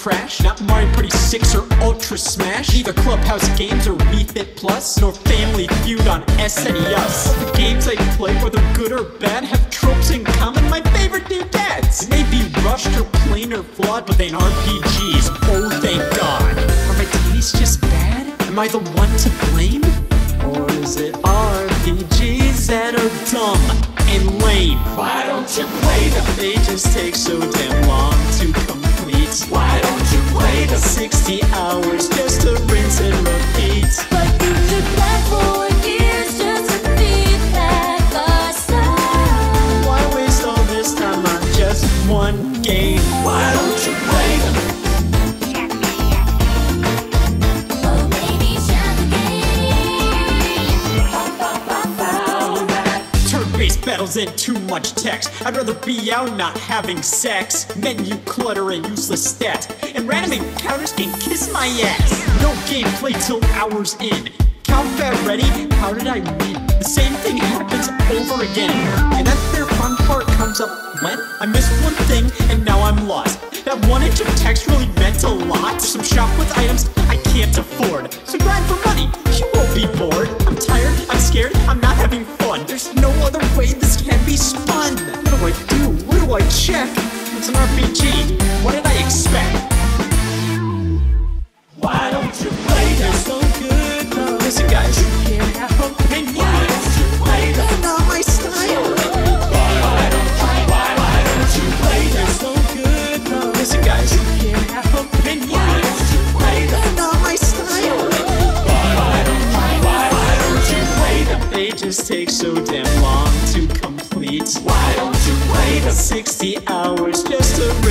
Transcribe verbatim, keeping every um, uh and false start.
Crash, not Mario Party six or Ultra Smash, neither Clubhouse Games or Wii Fit Plus, nor Family Feud on S N E S. All the games I play, whether good or bad, have tropes in common, my favorite dads. They may be rushed or plain or flawed, but they ain't R P Gs, oh thank God. Are my tastes just bad? Am I the one to blame? Or is it R P Gs that are dumb and lame? Why don't you play them? They just take so damn long to complete. Why don't you play them? sixty hours just to rinse and repeat. But you took that four years just to beat that first time. Why waste all this time on just one game? Why don't you play them? Oh baby, share the game. Turn-based battles and too much text. I'd rather be out not having sex. Menu clutter and useless stats, and random encounters can kiss my ass. No gameplay till hours in. Count fat ready, how did I win? The same thing happens over again, and that their fun part comes up when I missed one thing and now I'm lost. That one inch of text really meant a lot. Some shop with items I can't afford, so grind for money, you won't be bored. I'm tired, I'm scared, I'm not having fun. There's no other way this can be spun. What do I do? Where do I check? It's an R P G, what did I expect? Why don't you play them? So good, no. Listen guys, you can't have opinions. Why don't you play them? They're not my style. Why don't you, why, why don't you play them? So good, no. Listen guys, you can't have opinions. Why don't you play them? They're not my style. Why don't, why, why, why don't you play them? They just take so damn long to complete. Why don't you play them? sixty hours just to